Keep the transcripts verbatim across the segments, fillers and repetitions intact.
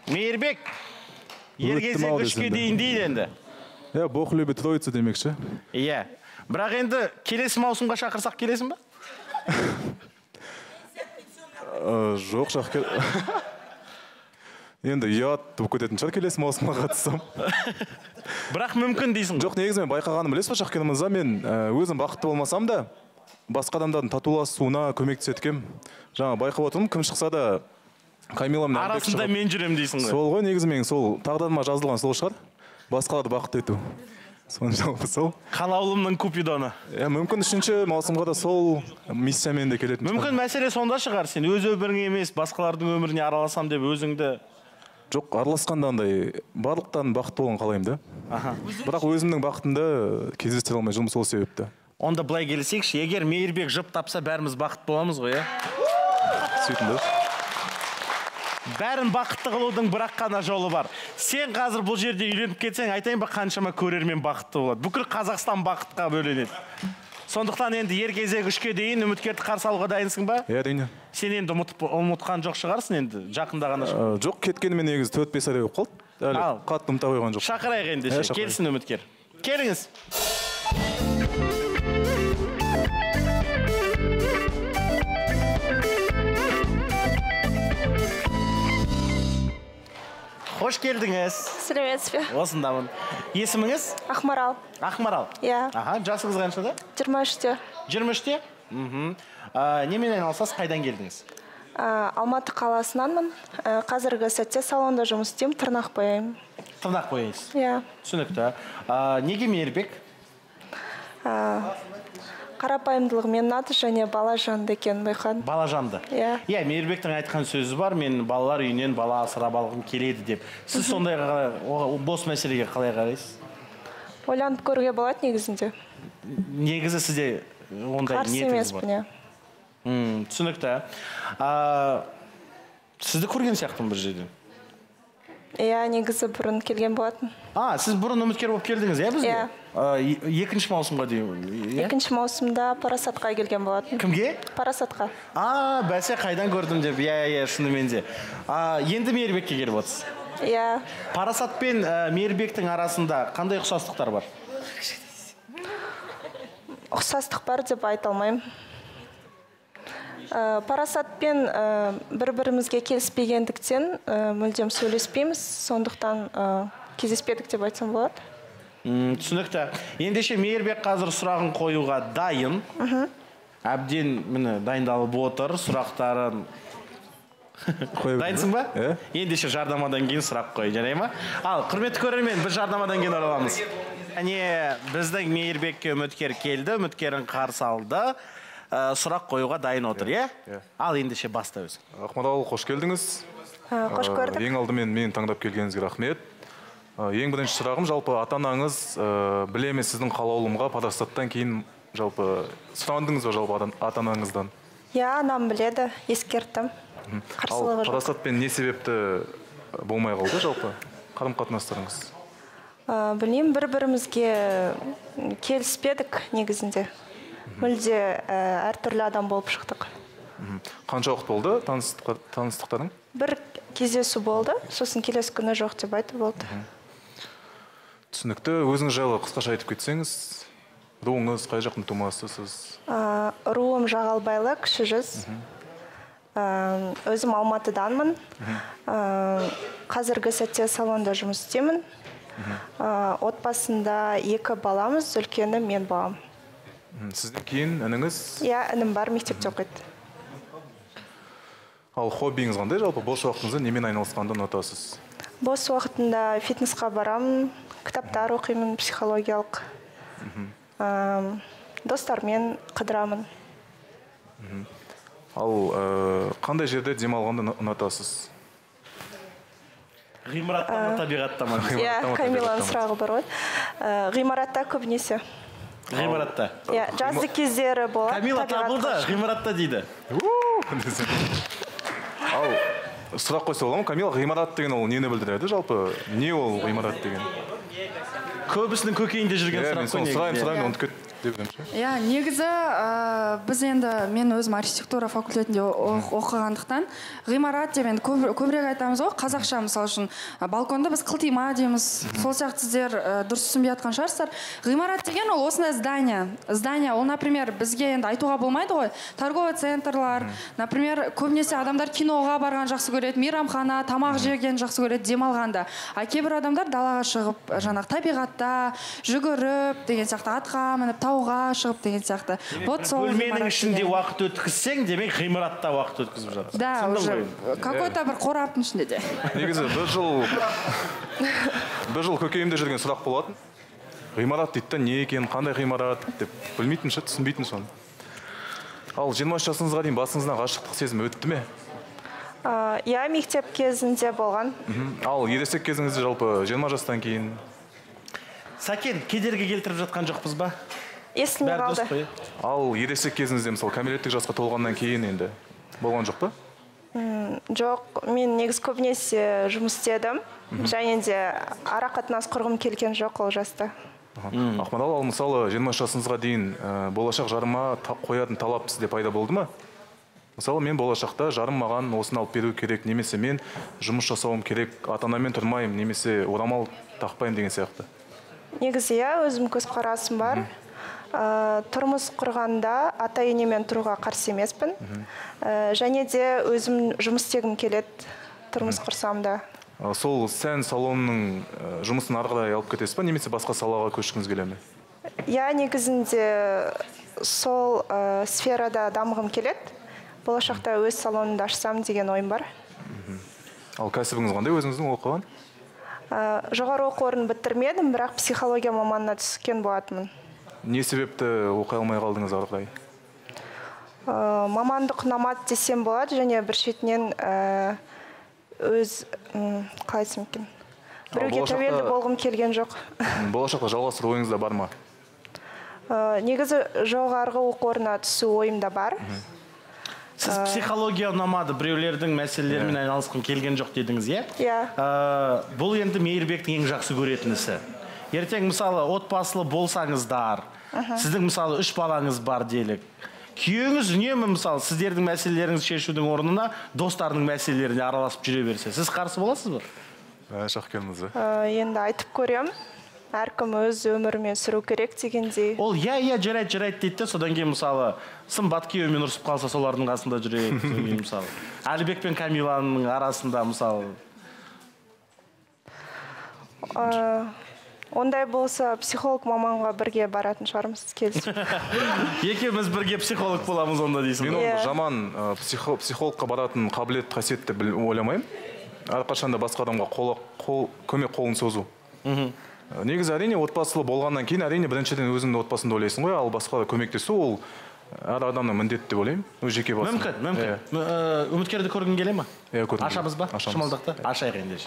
Мейірбек, ер кезек үшке дейін дейді енді. Иә, Бог любит троицу демекші. Иә. Бірақ енді келесі маусымға шақырсақ келесің ба? Жоқ, шақыр. Енді ұят болып кететін шығар келесі маусымға қатыссам. Бірақ мүмкін дейсің. Жоқ, негізі мен байқағаным білесіз ба, Шақкен мырза, мен өзім бақытты болмасам да, басқа адамдардың татуласуына көмектесеткен. Жаңа байқап отырмын, кім шықса да Камиламның арасында мен жүрем дейсің ғой. Сол ғой, негізі мен сол тағдырыма жазылған сол шығар. Басқаларды бақытты ету. Соны жалпы сол. Қалаулымның купидоны. Иә, мүмкін үшінші маусымға да сол миссиямен де келетін. Мүмкін мәселе сонда шығар, сен өз өміріңе емес, басқалардың өміріне араласам деп өзіңді. Жоқ, араласқанда андай барлықтан бақытты болғанын қалаймын да. Аха. Бірақ өзімнің бақытымды кездестіре алмай жүрмін сол себепті. Онда былай келсекші, егер Мейірбек жұп тапса, бәріміз бақытты боламыз ғой, иә? Сөйтіңдер. Бәрін бақытты қылудың бірақ қана жолы бар. Сен қазір бұл жерде үйленіп кетсең, айтайын ба қаншама көрермен бақытты болады. Бүкіл Қазақстан бақытқа бөленеді. Сондықтан енді ер кезек үшке дейін үміткерді қарсы алуға дайынсың ба? Иә, әрине. Сен енді ұмытқан жоқ шығарсың енді, жақында ғана шығар. Жоқ, кеткеніме негізі төрт бес ай болып қалды. Әлі қатты ұмыта қойған жоқ. Шақырайық ендеше, келсін үміткер. Келіңіз. Қош келдіңіз. Сәлеметсіз бе? Осындамын. Есіміңіз? Ақмарал. Ақмарал? Иә. Аха, жасыңыз қаншада? жиырма үште. жиырма үште? Мхм. Немен айналысасыз, қайдан келдіңіз? Алматы қаласынанмын. Қазіргі сәтте салонда жұмыс істеймін, тырнақ бояймын. Тырнақ бояйсыз? Иә. Түсінікті. Неге Мейірбек? Қарапайымдылығымен ұнады және бала жанды екенін байқадым. Бала жанды? Иә. Иә, Мейірбектің айтқан сөзі бар, мен балалар үйінен бала асырап алғым келеді деп. Сіз сондай бос мәселеге қалай қарайсыз? Ойланып көруге болады негізінде. Негізі сізде ондай қарсы ниетіңіз бар? емеспін, иә. Түсінікті. Сізді көрген сияқтымын бір жерден? Иә, негізі бұрын келген болатын. А, сіз бұрын үміткер болып келдіңіз, иә бізге? Иә. Екінші маусымға дейін? Екінші маусымда Парасатқа келген болатын. Кімге? Парасатқа. А, бәсе қайдан көрдім деп, иә, иә, шынымен де. Енді Мейірбекке келіп отырсыз? Иә. Парасат пен Мейірбектің арасында қандай ұқсастықтар бар? Ұқсастық бар деп айта алмаймын. Парасатпен бір-бірімізге келіспегендіктен мүлдем сөйлеспейміз, сондықтан кездеспедік деп айтсам болады. Түсінікті. Ендеше Мейірбек қазір сұрағын қоюға дайын. Әбден міне дайындалып отыр, сұрақтарын. Дайынсың ба? Ендеше жарнамадан кейін сұрақ қой, жарай ма? Ал, құрметті көрермен, біз жарнамадан кейін ораламыз. Әне, біздің Мейірбекке үміткер келді, үміткерін қарсы алды. Сұрақ қоюға дайын отыр, е? Ал ендеше баста өзің. Ақмарал, қош келдіңіз. Қош көрдік. Ең алдымен мен таңдап келгеніңізге рахмет. Ең бірінші сұрағым, жалпы ата-анаңыз білеме сіздің қалаулымға Парасаттан кейін жалпы сұрандыңыз ба жалпы ата-анаңыздан? Иә, анам біледі, ескерттім. Ал Парасатпен не себепті болмай қалды жалпы? Қарым-қатынастарыңыз? Білмеймін, бір-бірімізге келіспедік негізінде. Мүлде әртүрлі адам болып шықтық. Қанша уақыт болды таныстықтарың? Бір кездесу болды, сосын келесі күні жоқ деп айтып болды. Түсінікті. Өзіңіз жайлы қысқаша айтып кетсеңіз, руыңыз, қай жақтың тумасысыз? Руым Жағалбайлы, Кіші Жүз. Өзім Алматыданмын. Қазіргі сәтте салонда жұмыс істеймін. Отбасында екі баламыз, үлкені мен балам. Сізден кейін ініңіз? Иә, інім бар, мектепте оқиды. Ал хоббиіңіз қандай жалпы? Бос уақытыңызда немен айналысқанды ұнатасыз? Бос уақытында фитнесқа барамын, кітаптар оқимын, психологиялық. Достармен қыдырамын. Ал қандай жерде демалғанды ұнатасыз? Ғимаратта ма, табиғатта ма? Иә, Камиланың сұрағы бар ғой. Ғимаратта көбінесе. Ғимаратта? Иә, жазды кездері болады. Камила табылды, ғимаратта дейді. Ал, сұрақ қойса оламын, Камила ғимарат деген ол нені білдіреді жалпы? Не ол ғимарат деген? Көбісінің көкейінде жүрген сұрақ қой. Сұрайым, сұрайым, ұмытып кет. деп ойлаймын. Иә, негізі ә, біз енді мен өзім архитектура факультетінде о- оқығандықтан ғимарат деп енді көп- көбірек айтамыз ғой, қазақша мысалы үшін ә, балконды біз қылтима дейміз. Сол сияқты сіздер ә, дұрыс түсінбей жатқан шығарсыздар. Ғимарат деген ол осындай здание. Здание, ол, например, бізге енді айтуға болмайды ғой. Торговый центрлар, например, көбінесе адамдар киноға барған жақсы көреді, мейрамхана, тамақ жеген жақсы көреді, демалғанда. А кейбір адамдар далаға шығып, жаңағы табиғатта жүгіріп деген сияқты, атқа мініп, тауға шығып деген сияқты. Вот сол Бөлменің ғимарат ішінде деген. уақыт өткізсең, демек ғимаратта уақыт өткізіп жатырсың. Да, Түсіндің уже ғой? какой-то бір қораптың ішінде де. Негізі бір жыл бір жыл көкейімде жүрген сұрақ болатын. Ғимарат дейді, не екен, қандай ғимарат деп білмейтін ше, түсінбейтін соны. Ал жиырма үш жасыңызға дейін басыңыздан ғашықтық сезімі өтті ме? Ә, Иә, мектеп кезінде болған. Мгм. Ал ересек кезіңізде жалпы жиырма жастан кейін Сәкен, кедергі келтіріп жатқан жоқпыз ба? Естілмей Бәрі дұрыс қалды. қой. ал ересек кезіңізде мысалы кәмелеттік жасқа толғаннан кейін енді болған жоқ па? Жоқ, мен негіз көбінесе жұмыс істедім. Және де ара қатынас құрғым келген жоқ ол жаста. Ақмарал, ал мысалы жиырма үш жасыңызға дейін ә, болашақ жарыма та- қоятын талап сізде пайда болды ма? Мысалы мен болашақта жарым маған осыны алып беру керек, немесе мен жұмыс жасауым керек, ата-анамен тұрмаймын, немесе орамал тақпаймын деген сияқты. Негізі иә, өзім көзқарасым бар. Ә, Тұрмыс құрғанда ата-енемен тұруға қарсы емеспін. Ә, Және де өзім жұмыс істегім келеді, тұрмыс құрсам да. А, Сол сән салонының ә, жұмысын ары қарай алып кетесіз ба, немесе басқа салаға көшкіңіз келе ме? Иә, негізінде сол ә, сферада дамығым келеді. Болашақта өз салонымды ашсам деген ойым бар. Ал кәсібіңіз қандай өзіңіздің оқыған? Ә, Жоғары оқу орнын бітірмедім, бірақ психология маманына түскен болатынмын. Не себепті оқи алмай қалдыңыз ары қарай? Ә, Мамандық ұнамады десем болады, және бір шетінен ә, өз м, қалай айтсам екен, біреуге болашақта- тәуелді болғым келген жоқ. Болашақта жалғастыру ойыңызда бар ма? Ә, Негізі жоғарғы оқу орнына түсу ойымда бар. Сіз психология ұнамады, біреулердің мәселелерімен айналысқым келген жоқ дедіңіз, иә? Иә. Ә, Бұл енді Мейірбектің ең жақсы көретін ісі. Ертең мысалы отбасылы болсаңыздар, сіздің мысалы үш балаңыз бар делік. Күйеуіңіз үнемі мысалы сіздердің мәселелеріңізді шешудің орнына достарының мәселелеріне араласып жүре берсе, сіз қарсы боласыз ба? Ә, шақ келдіңіз. Ә, Енді айтып көрем. Әркім өз өмірімен сүру керек дегендей. Ол иә, иә, жарайды, жарайды дейді де, содан кейін мысалы сымбат күйеуімен ұрысып қалса, солардың қасында жүрейік. Содан кейін мысалы Әлібек пен Камиланың арасында мысалы. Ә, Ондай болса, психолог маманға бірге баратын шығармыз, келісіп. Екеуміз бірге психолог боламыз онда дейсің. Мен ғой? оны Иә. жаман ә, психо- психологқа баратын қабілет қасиетті біл- ойламаймын. Әрқашанда басқа адамға қол, қол, көмек қолын созу. Ә, Негізі әрине отбасылы болғаннан кейін әрине біріншіден өзіңді отбасында ойлайсың ғой, ал басқаға көмектесу ол әр адамның міндеті деп ойлаймын. Өз жеке басым. Мүмкін, мүмкін. Ә, Үміткерді көргің келе ма? Иә, көргім келеді. Ашамыз ба? Ашамыз. Шымылдықты? Ашайық ендеше.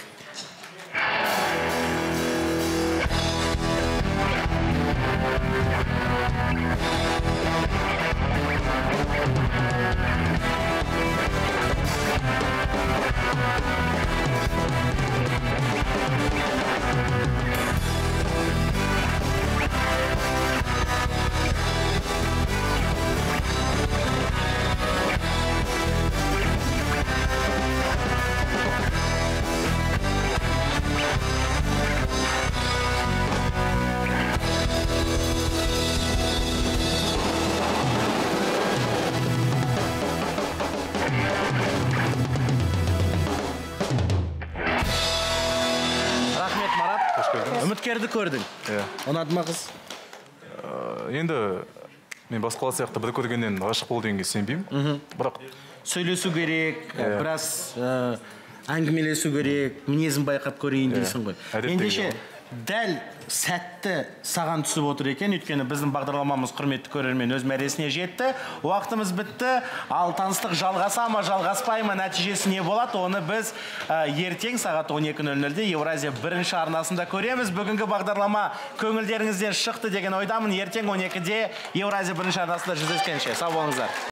Рахмет, Марат. Қош келдіңіз. Үміткерді көрдің. Иә. Ұнады ма қыз? Ә, Енді мен басқалар сияқты бір көргеннен ғашық бол дегенге сенбеймін. Бірақ Сөйлесу керек, біраз ә, әңгімелесу керек, мінезін байқап көрейін дейсің ғой. әдеттегі Ендеше ғой. дәл сәтті саған түсіп отыр екен, өйткені біздің бағдарламамыз құрметті көрермен өз мәресіне жетті. Уақытымыз бітті, ал таныстық жалғаса ма, жалғаспай ма, нәтижесі не болады, оны біз ә, ертең сағат он екі нөл нөлде Евразия бірінші арнасында көреміз. Бүгінгі бағдарлама көңілдеріңізден шықты деген ойдамын. Ертең он екіде Евразия бірінші арнасында жүздескенше. Сау болыңыздар.